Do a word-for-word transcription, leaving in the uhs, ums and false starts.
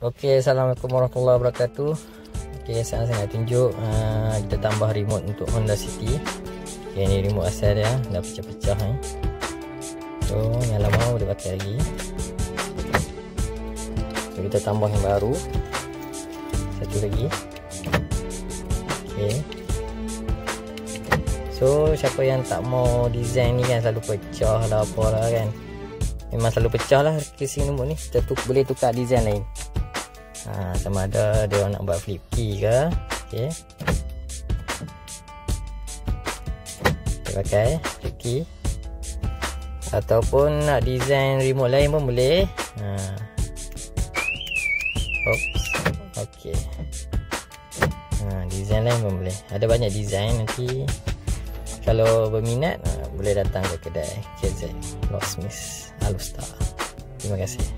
Okey, Assalamualaikum warahmatullahi wabarakatuh. Okey, sekarang saya nak tunjuk uh, kita tambah remote untuk Honda City. Okey, ni remote asal dia, dah pecah-pecah ni. So, yang lama boleh pakai lagi. So, kita tambah yang baru. Satu lagi. Okey. So, siapa yang tak mau design ni kan selalu pecah lah apalah kan. Memang selalu pecah lah casing remote ni. Kita tu boleh tukar design lain. Ha, sama ada dia nak buat flip key ke. Okey. Kita pakai flip key. Ataupun nak design remote lain pun boleh. Ha. Oops. Okey. Ha, design lain pun boleh. Ada banyak design nanti. Kalau berminat boleh datang ke kedai K Z Locksmith Alustar. Terima kasih.